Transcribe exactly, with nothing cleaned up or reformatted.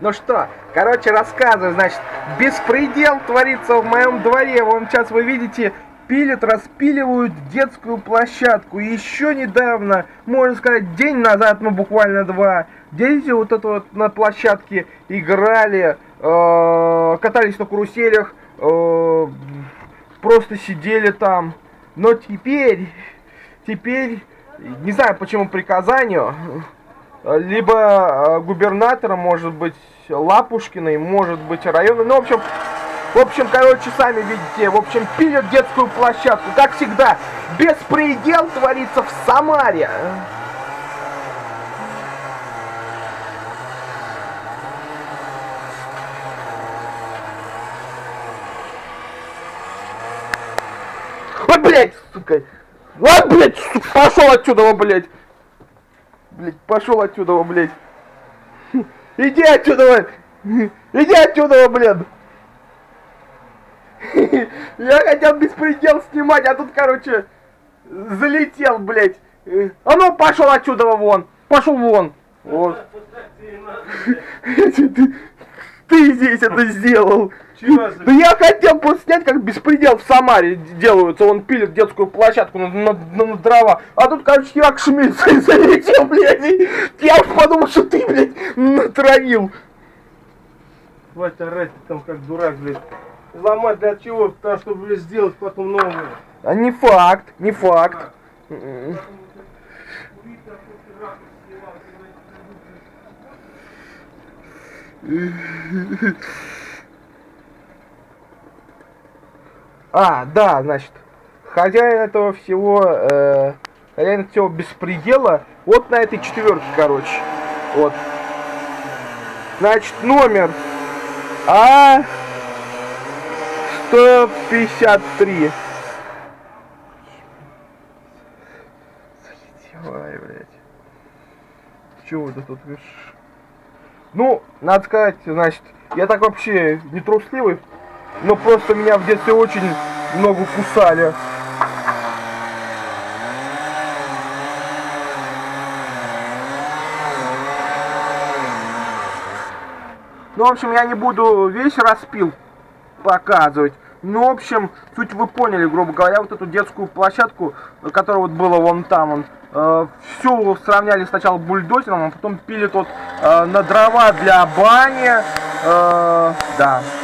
Ну что, короче, рассказываю, значит, беспредел творится в моем дворе. Вон сейчас вы видите, пилят, распиливают детскую площадку. И еще недавно, можно сказать, день назад, ну буквально два, дети вот это вот на площадке играли, э, катались на каруселях, э, просто сидели там. Но теперь, теперь, не знаю почему приказанию, либо губернатора, может быть, Лапушкиной, может быть, района. Ну, в общем, в общем, короче, сами видите, в общем, пилят детскую площадку. Как всегда, беспредел творится в Самаре. Ой, блядь, сука. Ой, блядь, сука, пошел отсюда, блядь. Блядь, пошел отсюда, блядь. Иди отсюда, иди отсюда, блядь. Я хотел беспредел снимать, а тут, короче, залетел, блядь. А ну, пошел отсюда вон. Пошел вон. Вот. Ты здесь это сделал. Да я хотел просто снять, как беспредел в Самаре делаются. Он пилит детскую площадку на, на, на дрова. А тут, короче, я к Шмидт залетел, блядь. Я уж подумал, что ты, блядь, натравил. Хватит орать, там как дурак, блядь. Ломать для чего? Потому что, блядь, сделать потом новое. А не факт, не факт. А, да, значит, хозяин этого всего, э, хозяин всего беспредела, вот на этой четверке, короче, вот. Значит, номер А сто пятьдесят три. Ой, блядь. Чего ты тут видишь? Ну, надо сказать, значит, я так вообще не трусливый, но просто меня в детстве очень много кусали. Ну, в общем, я не буду весь распил показывать. Ну, в общем, суть вы поняли, грубо говоря, вот эту детскую площадку, которая вот была вон там, он, э, все сравняли сначала бульдозером, а потом пили тут э, на дрова для бани, э, да.